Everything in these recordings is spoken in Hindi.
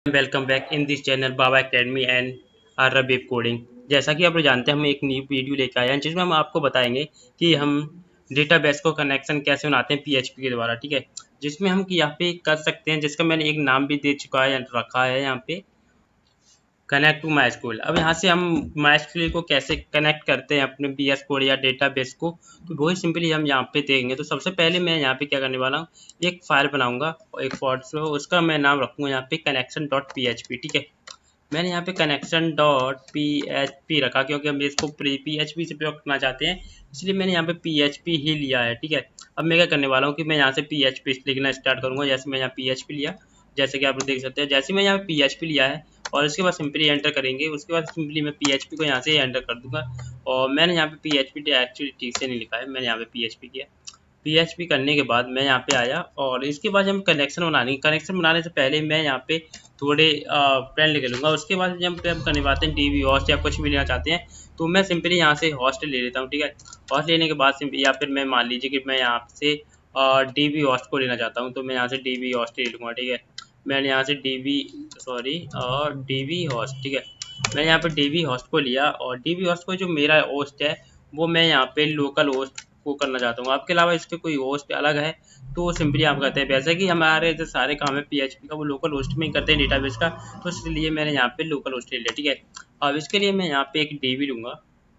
Welcome back in this channel Baba academy and web coding. जैसा कि आप लोग जानते हैं, हम एक नई वीडियो लेकर आए हैं जिसमें हम आपको बताएंगे कि हम डेटाबेस को कनेक्शन कैसे बनाते हैं पीएचपी के द्वारा। ठीक है, जिसमें हम यहाँ पे कर सकते हैं, जिसका मैंने एक नाम भी दे चुका है, रखा है यहाँ पे कनेक्ट टू माई स्कूल। अब यहाँ से हम माई स्कूल को कैसे कनेक्ट करते हैं अपने बीएस कोड या डेटाबेस को, तो वही सिंपली हम यहाँ पे देखेंगे। तो सबसे पहले मैं यहाँ पे क्या करने वाला हूँ, एक फाइल बनाऊंगा और एक फॉर्ट, उसका मैं नाम रखूँगा यहाँ पे connection dot P H P. ठीक है, मैंने यहाँ पे connection dot P H P रखा क्योंकि हम इसको पी एच पी से प्रयोग करना चाहते हैं, इसलिए मैंने यहाँ पे पी एच पी ही लिया है। ठीक है, अब मैं क्या करने वाला हूँ कि मैं यहाँ से पी एच पी लिखना स्टार्ट करूँगा। जैसे मैं यहाँ पी एच पी लिया, जैसे कि आप लोग देख सकते हैं, जैसे मैं यहाँ पे पी एच पी लिया है और उसके बाद सिंपली एंटर करेंगे। उसके बाद सिंपली मैं पी एच पी को यहाँ से एंटर कर दूंगा। और मैंने यहाँ पे पी एच पी एक्चुअली ठीक से नहीं लिखा है, मैंने यहाँ पे पी एच पी किया। पीएचपी करने के बाद मैं यहाँ पे आया और इसके बाद हम कनेक्शन बनाएंगे। कनेक्शन बनाने से पहले मैं यहाँ पे थोड़े प्लान लिख लूँगा। उसके बाद जब हम करने पाते हैं डीबी हॉस्ट या कुछ भी लेना चाहते हैं, तो मैं सिंपली यहाँ से हॉस्ट ले लेता हूँ। ठीक है, हॉस्ट लेने के बाद या फिर मैं मान लीजिए कि मैं यहाँ से डीबी हॉस्ट को लेना चाहता हूँ, तो मैं यहाँ से डीबी हॉस्ट ले लूँगा। ठीक है, मैंने यहाँ से डीबी हॉस्ट, ठीक है, मैंने यहाँ पे डीबी हॉस्ट को लिया और डीबी हॉस्ट को जो मेरा होस्ट है वो मैं यहाँ पे लोकल होस्ट को करना चाहता हूँ। आपके अलावा इसके कोई होस्ट अलग है तो सिंपली आप करते हैं, वैसे कि हमारे जो सारे काम है पीएचपी का वो लोकल होस्ट में ही करते हैं डेटाबेस का, तो इसलिए मैंने यहाँ पे लोकल होस्ट ले लिया। ठीक है, अब इसके लिए मैं यहाँ पे एक डीबी लूँगा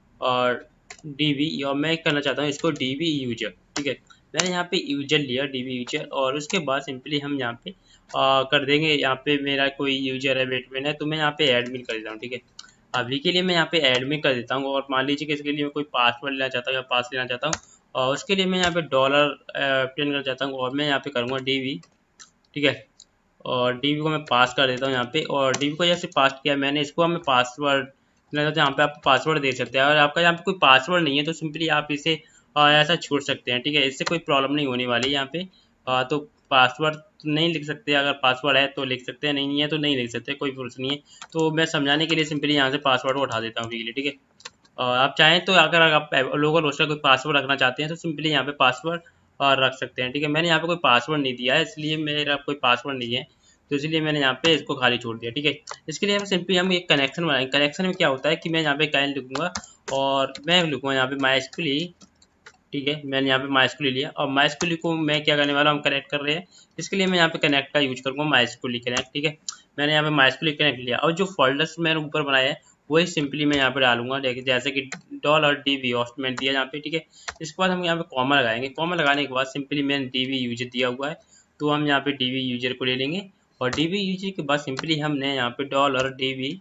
और डीबी, और मैं करना चाहता हूँ इसको डीबी यूजर। ठीक है, मैंने यहाँ पे यूजर लिया, डीबी यूजर, और उसके बाद सिंपली हम यहाँ पे कर देंगे। यहाँ पे मेरा कोई यूजर है, वेटमेन है, तो मैं यहाँ पे एडमिन कर देता हूँ। ठीक है, अभी के लिए मैं यहाँ पे एडमिन कर देता हूँ और मान लीजिए कि इसके लिए मैं कोई पासवर्ड लेना चाहता हूँ या पास लेना चाहता हूँ, और उसके लिए मैं यहाँ पे डॉलर प्रिंट करना चाहता हूँ और मैं यहाँ पे करूँगा डीबी। ठीक है, और डीबी को मैं पास कर देता हूँ यहाँ पे, और डीबी को जैसे पास किया मैंने, इसको हमें पासवर्ड लेना चाहते हैं, यहाँ पे आप पासवर्ड दे सकते हैं। और आपका यहाँ पे कोई पासवर्ड नहीं है तो सिंपली आप इसे ऐसा छोड़ सकते हैं। ठीक है, इससे कोई प्रॉब्लम नहीं होने वाली है यहाँ पे। तो पासवर्ड नहीं लिख सकते, अगर पासवर्ड है तो लिख सकते हैं, नहीं है तो नहीं लिख सकते, कोई प्रूफ नहीं है। तो मैं समझाने के लिए सिंपली यहाँ से पासवर्ड को उठा देता हूँ अभी के लिए। ठीक है, आप चाहें तो अगर आप लोकल होस्ट का कोई पासवर्ड रखना चाहते हैं तो सिंपली यहाँ पे पासवर्ड रख सकते हैं। ठीक है, मैंने यहाँ पे कोई पासवर्ड नहीं दिया है, इसलिए मेरा कोई पासवर्ड नहीं है, तो इसलिए मैंने यहाँ पे इसको खाली छोड़ दिया। ठीक है, इसके लिए हम सिंपली हम एक कनेक्शन बनाएंगे। कनेक्शन में क्या होता है कि मैं यहाँ पे कनेक्ट लिखूंगा और मैं लिखूंगा यहाँ पे माई स्कूल। ठीक है, मैंने यहाँ पे माई स्कूल लिया और माई स्कूल को मैं क्या करने वाला हूँ, हम कनेक्ट कर रहे हैं, इसके लिए मैं यहाँ पे कनेक्ट का यूज करूँगा, माई स्कूल कनेक्ट। ठीक है, मैंने यहाँ पे माई स्कूल कनेक्ट लिया और जो फोल्डर्स मैंने ऊपर बनाया है वही सिंपली मैं यहाँ पे डालूंगा, जैसे कि डॉलर डीबी हॉस्ट मैंने दिया यहाँ पे। ठीक है, इसके बाद हम यहाँ पे कॉमा लगाएंगे। कॉमा लगाने के बाद सिंपली मैंने डीबी यूजर दिया हुआ है, तो हम यहाँ पे डीबी यूजर को ले लेंगे और डीबी यूजर के बाद सिंपली हमने यहाँ पे डॉलर डीबी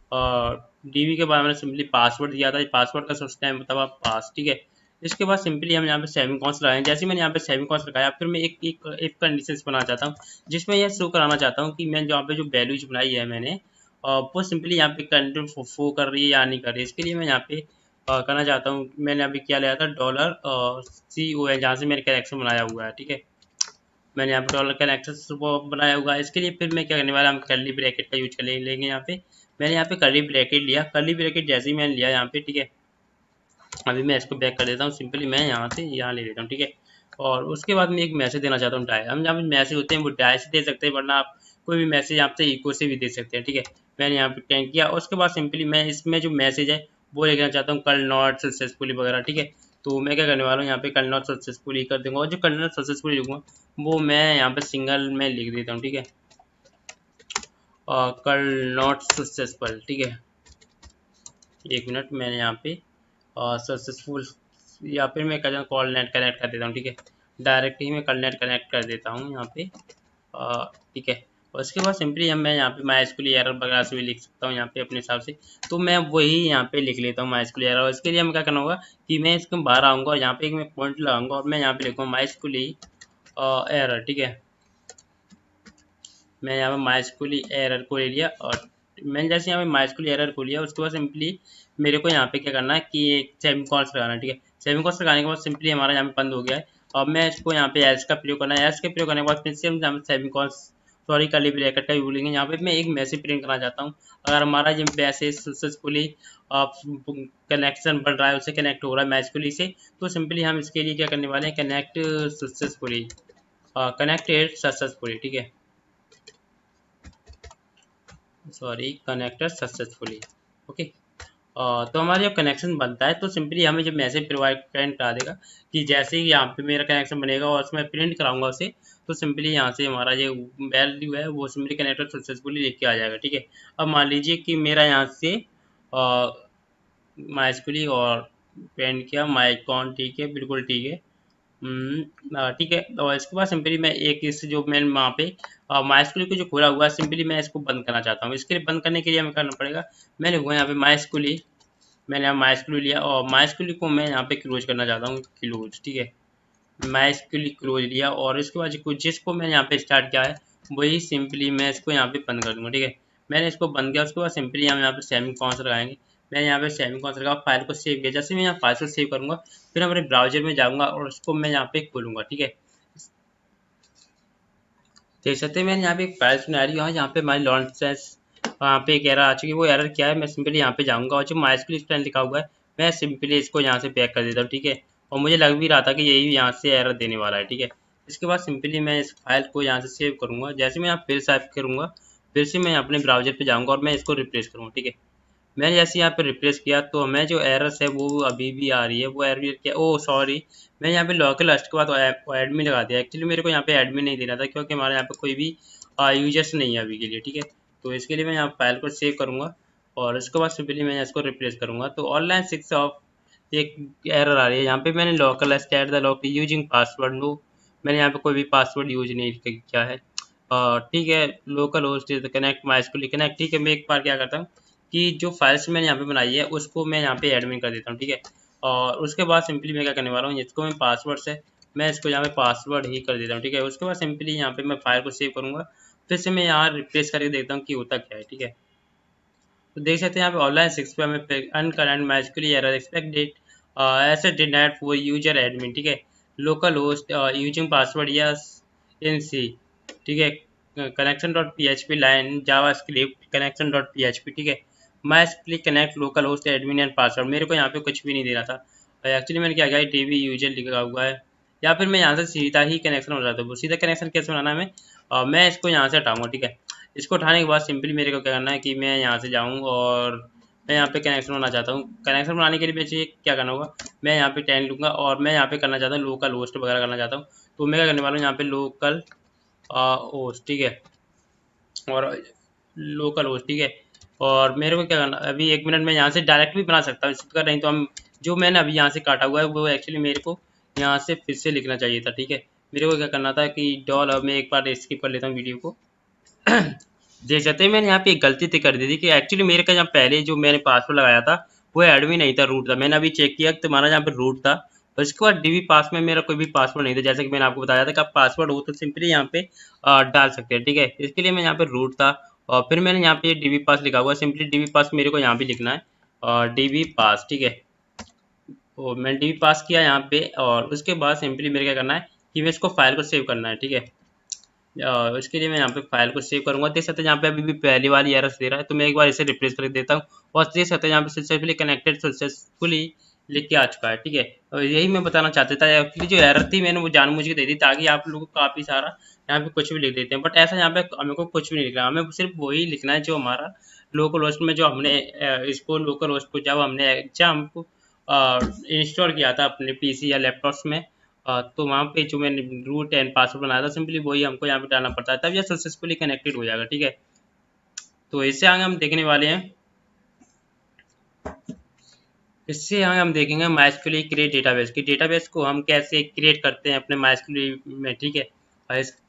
और डीबी के बाद मैंने सिंपली पासवर्ड दिया था, पासवर्ड का सोचते हैं मतलब आप पास। ठीक है, इसके बाद सिंपली हम यहाँ पे सेमीकोलन लगाएंगे। जैसे मैंने यहाँ पे सेमीकोलन लगाया, फिर मैं एक कंडीशन बनाना चाहता हूँ जिसमें यह शो कराना चाहता हूँ कि मैं यहाँ पे जो वैल्यूज बनाई है मैंने वो सिंपली यहाँ पे कंटेंट शो कर रही है या नहीं कर रही है। इसके लिए मैं यहाँ पे करना चाहता हूँ, मैंने अभी क्या लिया था डॉलर CO है जहाँ से मैंने कनेक्शन बनाया हुआ है। ठीक है, मैंने यहाँ पे डॉलर कनेक्शन बनाया हुआ है। इसके लिए फिर मैं क्या करने वाला, हम कर्ली ब्रैकेट का यूज कर लेंगे। यहाँ पे मैंने यहाँ पे कर्ली ब्रैकेट लिया, कर्ली ब्रैकेट जैसे ही मैंने लिया यहाँ पे। ठीक है, अभी मैं इसको बैक कर देता हूँ, सिंपली मैं यहाँ से यहाँ ले लेता हूँ। ठीक है, और उसके बाद मैं एक मैसेज देना चाहता हूँ डाई। हम जहाँ पे मैसेज होते हैं वो डाई से दे सकते हैं, वरना आप कोई भी मैसेज यहाँ से इको से भी दे सकते हैं। ठीक है, मैंने यहाँ पे टैंक किया और उसके बाद सिंपली मैं इसमें जो मैसेज है वो लिखना चाहता हूँ कल नॉट सक्सेसफुली वगैरह। ठीक है, तो मैं क्या करने वाला हूँ, यहाँ पे कल नॉट सक्सेसफुली कर दूंगा और जो कल नॉट सक्सेसफुली लिखूंगा वो मैं यहाँ पे सिंगल में लिख देता हूँ। ठीक है, कल नॉट सक्सेसफुल। ठीक है, एक मिनट, मैंने यहाँ पे सक्सेसफुल या फिर मैं कहता हूँ कॉल नेट कनेक्ट कर देता हूँ। ठीक है, डायरेक्ट ही मैं कॉल नेट कनेक्ट कर देता हूँ यहाँ पे। ठीक है, और उसके बाद सिंपली मैं यहाँ पे माई स्कूल एरर वगैरह से भी लिख सकता हूँ यहाँ पे अपने हिसाब से, तो मैं वही यहाँ पे लिख लेता हूँ माई स्कूल एरर। और इसके लिए मैं क्या करना होगा कि मैं इसके बाहर आऊँगा और यहाँ पे एक मैं पॉइंट लगाऊंगा और मैं यहाँ पे लिखूँगा माई स्कूल एरर। ठीक है, मैं यहाँ पे माई स्कूल एरर को ले लिया और मैंने जैसे यहाँ पे माई स्कूल एरर को लिया उसके बाद सिंपली मेरे को यहाँ पे क्या करना है कि एक सेमीकोलन लगाना है। ठीक है, सेमीकोलन लगाने के बाद सिंपली हमारा यहाँ पे बंद हो गया है। अब मैं इसको यहाँ पे एल्स का प्रयोग करना है। एल्स का प्रयोग करने के बाद फिर से हम सेमीकोलन सॉरी कर्ली ब्रैकेट का यूज लेंगे। यहाँ पे मैं एक मैसेज प्रिंट करना चाहता हूँ, अगर हमारा जो मैसेज सक्सेसफुली कनेक्शन बन रहा है, उससे कनेक्ट हो रहा है मैसेजफुली से, तो सिंपली हम इसके लिए क्या करने वाले हैं, कनेक्ट सक्सेसफुली, कनेक्टेड सक्सेसफुली। ठीक है, सॉरी कनेक्टेड सक्सेसफुली। ओके, तो हमारा जब कनेक्शन बनता है तो सिंपली हमें जब मैसेज प्रोवाइड प्रिंट करा देगा कि जैसे ही यहाँ पे मेरा कनेक्शन बनेगा और उसमें प्रिंट कराऊंगा उसे, तो सिंपली यहाँ से हमारा जो वैल्यू है वो सिंपली कनेक्टेड सक्सेसफुली लेके आ जाएगा। ठीक है, अब मान लीजिए कि मेरा यहाँ से माइस्कुली और प्रिंट किया माइकॉन, ठीक है, बिल्कुल ठीक है। ठीक है, और इसके बाद सिंपली मैं एक इस जो मैंने वहाँ पे माइस्कुली को जो खोला हुआ है सिंपली मैं इसको बंद करना चाहता हूँ। इसके लिए बंद करने के लिए हमें करना पड़ेगा, मैंने हुआ यहाँ पे माइस्कुली, मैंने यहाँ माइस्कुली लिया और माइस्कुली को मैं यहाँ पे क्लोज करना चाहता हूँ, क्लोज। ठीक है, माइस्कुली क्लोज लिया और इसके बाद जिसको मैंने यहाँ पे स्टार्ट किया है वही सिंपली मैं इसको यहाँ पे बंद कर दूंगा। ठीक है, मैंने इसको बंद किया, उसके बाद सिंपली हम यहाँ पे सेमी कॉन्स लगाएंगे। मैंने यहाँ पे सेमी कॉन्स लगा, फाइल को सेव किया। जैसे मैं यहाँ फाइल को सेव करूँगा फिर अपने ब्राउजर में जाऊँगा और उसको मैं यहाँ पे खोलूँगा। ठीक है, देख सकते हैं मैंने यहाँ पे एक फाइल बना रही है, यहाँ पे हमारी लॉन्च वहाँ पे एक एरर आ चुकी है। वो एरर क्या है, मैं सिंपली यहाँ पे जाऊँगा और जो माइस्कुल स्टैंड लिखा हुआ है मैं सिंपली इसको यहाँ से बैक कर देता हूँ। ठीक है, और मुझे लग भी रहा था कि यही यहाँ से एरर देने वाला है। ठीक है, इसके बाद सिंपली मैं इस फाइल को यहाँ से सेव करूँगा। जैसे मैं यहाँ फिर सेव करूँगा फिर से मैं अपने ब्राउजर पे जाऊँगा और मैं इसको रिप्लेस करूँगा। ठीक है, मैंने जैसे यहाँ पे रिप्लेस किया तो हमें जो एरर्स है वो अभी भी आ रही है। वो एरर क्या, ओ सॉरी, मैं यहाँ पे लोकल होस्ट के बाद एडमिन लगा दिया। एक्चुअली मेरे को यहाँ पे एडमिन नहीं देना था क्योंकि हमारे यहाँ पे कोई भी यूजर्स नहीं है अभी के लिए। ठीक है, तो इसके लिए मैं यहाँ फाइल को सेव करूँगा और उसके बाद सिंपली मैं इसको रिप्लेस करूँगा। तो ऑनलाइन 6 ऑफ एक एरर आ रही है, यहाँ पे मैंने local host at the local using password no, मैंने यहाँ पे कोई भी पासवर्ड यूज नहीं किया है। ठीक है, local host is connect mysqli connect. ठीक है, मैं एक बार क्या करता हूँ कि जो फाइल्स मैंने यहाँ पे बनाई है उसको मैं यहाँ पे एडमिन कर देता हूँ। ठीक है, और उसके बाद सिंपली मैं क्या करने वाला हूँ, इसको मैं पासवर्ड से मैं इसको यहाँ पे पासवर्ड ही कर देता हूँ। ठीक है, उसके बाद सिंपली यहाँ पे मैं फाइल को सेव करूँगा, फिर से मैं यहाँ रिप्लेस करके देखता हूँ कि होता क्या है। ठीक है, तो देख सकते हैं यहाँ पे ऑनलाइन 6 पे हमें uncaught mysqli error expect date ऐसे डिनाइड फॉर यूजर एडमिन। ठीक है, local host using password yes इन सी। ठीक है, connection dot P H P line JavaScript connection dot P H P. ठीक है, मैं click connect local host admin and password, मेरे को यहाँ पे कुछ भी नहीं देना था। एक्चुअली मैंने क्या किया, टीवी यूजर लिखा हुआ है, या फिर मैं यहाँ से सीधा ही कनेक्शन हो जाता हूँ। सीधा कनेक्शन कैसे बनाना है मैं इसको यहाँ से हटाऊंगा। ठीक है, इसको उठाने के बाद सिंपली मेरे को क्या करना है कि मैं यहाँ से जाऊँ और मैं यहाँ पे कनेक्शन बनाना चाहता हूँ। कनेक्शन बनाने के लिए मुझे क्या करना होगा, मैं यहाँ पे 10 लूँगा और मैं यहाँ पे करना चाहता हूँ लोकल होस्ट वगैरह करना चाहता हूँ। तो मैं क्या करने वाला हूँ, यहाँ पे लोकल होस्ट। ठीक है, और लोकल होस्ट। ठीक है, और मेरे को क्या करना, अभी 1 मिनट में यहाँ से डायरेक्ट भी बना सकता हूँ इसका, नहीं तो हम जो मैंने अभी यहाँ से काटा हुआ है वो एक्चुअली मेरे को यहाँ से फिर से लिखना चाहिए था। ठीक है, मेरे को क्या करना था कि डॉल, अब मैं एक बार स्किप कर लेता हूँ वीडियो को। देख सकते हैं मैंने यहाँ पे एक गलती थी कर दी थी कि एक्चुअली मेरे का यहाँ पहले जो मैंने पासवर्ड लगाया था वो एडमिन नहीं था, रूट था। मैंने अभी चेक किया कि तुम्हारा यहाँ पे रूट था और इसके बाद डीबी पास में मेरा कोई भी पासवर्ड नहीं था। जैसे कि मैंने आपको बताया था कि आप पासवर्ड हो तो सिंपली यहाँ पे डाल सकते हैं। ठीक है, इसके लिए मैं यहाँ पे रूट था और फिर मैंने यहाँ पे डीबी पास लिखा हुआ है, सिंपली डीबी पास मेरे को यहाँ भी लिखना है और डीबी पास। ठीक है, तो मैंने डीबी पास किया यहाँ पे और उसके बाद सिंपली मेरे क्या करना है कि मैं इसको फाइल को सेव करना है। ठीक है, इसके लिए मैं यहाँ पे फाइल को सेव करूंगा। देख सकते हैं यहाँ पे अभी भी पहली वाली एरर दे रहा है, तो मैं एक बार इसे रिप्लेस कर देता हूँ और देख सकते हैं यहाँ पे सक्सेसफुली कनेक्टेड सक्सेसफुली लिख के आ चुका है। ठीक है, और यही मैं बताना चाहता था, एक्चुअली जो एरर थी मैंने वो जानबूझ के दे दी ताकि आप लोगों को काफ़ी सारा यहाँ पे कुछ भी लिख देते हैं, बट ऐसा यहाँ पे हमें को कुछ भी नहीं लिखना, हमें सिर्फ वही लिखना है जो हमारा लोकल होस्ट में जो हमने इसको लोकल होस्ट को जब हमने एग्जाम को इंस्टॉल किया था अपने पीसी या लैपटॉप्स में, तो वहाँ पे जो मैंने रूट एंड पासवर्ड बनाया था सिंपली वही हमको यहाँ पे डालना पड़ता है, तब यह सक्सेसफुली कनेक्टेड हो जाएगा। ठीक है, तो इससे आगे हम देखने वाले हैं, इससे आगे हम देखेंगे माइस्कुली क्रिएट डेटाबेस की, डेटाबेस को हम कैसे क्रिएट करते हैं अपने माइस्कुली में। ठीक है, और